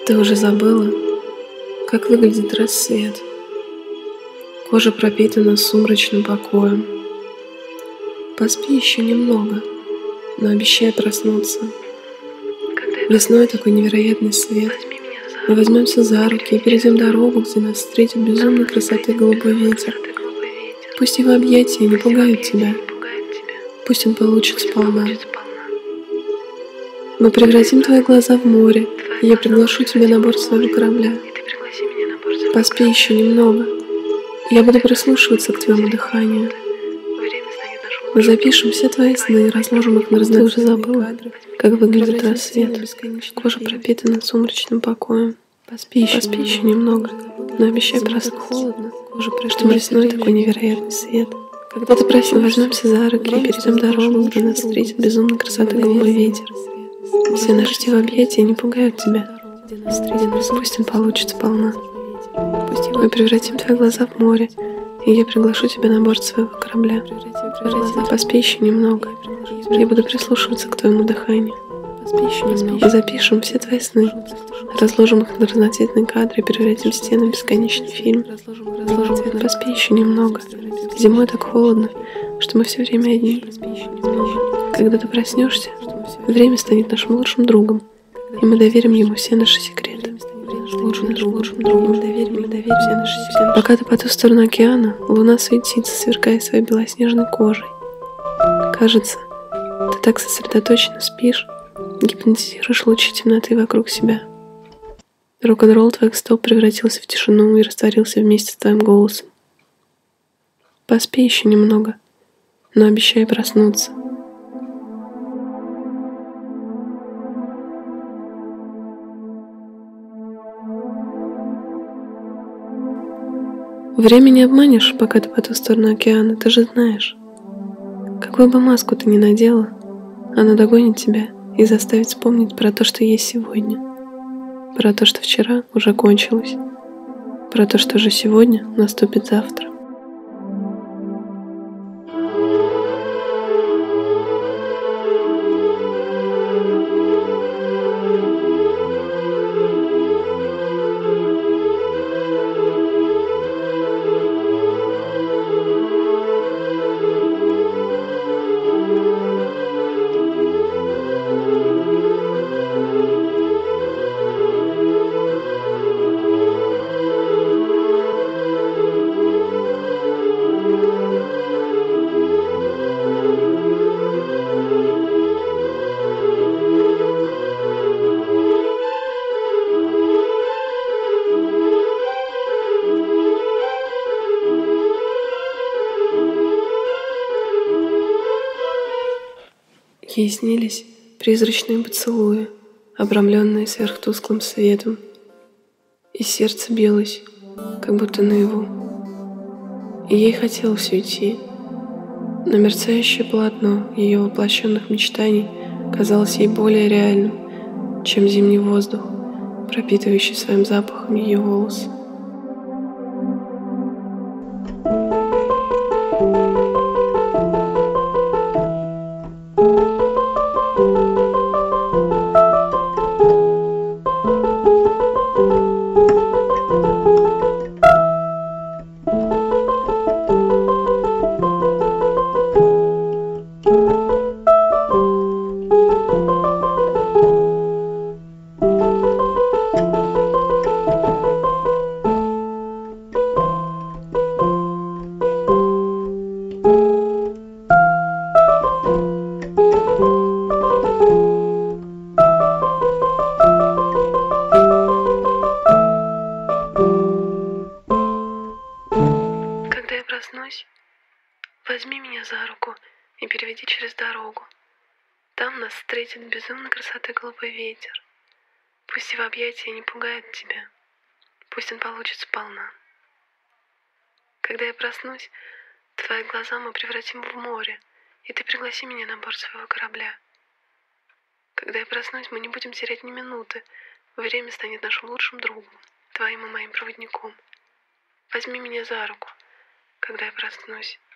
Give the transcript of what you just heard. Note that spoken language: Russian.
Ты уже забыла, как выглядит рассвет. Кожа пропитана сумрачным покоем. Поспи еще немного, но обещай проснуться. Весной такой невероятный свет. Мы возьмемся за руки и перейдем дорогу, где нас встретит безумной красоты голубой ветер. Пусть его объятия не пугают тебя. Пусть он получит сполна. Мы превратим твои глаза в море, и я приглашу тебя на борт своего корабля. Поспи еще немного. Я буду прислушиваться к твоему дыханию. Мы запишем все твои сны, разложим их на разноцветные кадры, как выглядит рассвет. Кожа пропитана сумрачным покоем. Поспи еще немного, но обещай проснуться, что весной такой невероятный свет. Когда ты просил, возьмемся за руки и перейдем дорогу, где нас встретит безумной красоты голубой ветер. Все наши в объятия не пугают тебя. Пусть он получит сполна. Мы превратим твои глаза в море, и я приглашу тебя на борт своего корабля. Поспи еще немного. Я буду прислушиваться к твоему дыханию. Мы запишем все твои сны, разложим их на разноцветные кадры и превратим стены в бесконечный фильм. Поспи еще немного. Зимой так холодно, что мы все время одни. Когда ты проснешься, время станет нашим лучшим другом, и мы доверим ему все наши секреты. Пока ты по ту сторону океана, луна светится, сверкая своей белоснежной кожей. Кажется, ты так сосредоточенно спишь, гипнотизируешь лучи темноты вокруг себя. Рок-н-ролл твоих стоп превратился в тишину и растворился вместе с твоим голосом. Поспи еще немного, но обещай проснуться. Время не обманешь, пока ты по ту сторону океана, ты же знаешь. Какую бы маску ты ни надела, она догонит тебя и заставит вспомнить про то, что есть сегодня. Про то, что вчера уже кончилось. Про то, что же сегодня наступит завтра. Ей снились призрачные поцелуи, обрамленные сверхтусклым светом, и сердце билось, как будто наяву. И ей хотелось уйти, но мерцающее полотно ее воплощенных мечтаний казалось ей более реальным, чем зимний воздух, пропитывающий своим запахом ее волосы. Когда я проснусь, возьми меня за руку и переведи через дорогу. Там нас встретит безумной красоты голубой ветер. Пусть его объятия не пугают тебя. Пусть он получит сполна. Когда я проснусь, твои глаза мы превратим в море, и ты пригласи меня на борт своего корабля. Когда я проснусь, мы не будем терять ни минуты. Время станет нашим лучшим другом, твоим и моим проводником. Возьми меня за руку, когда я проснусь.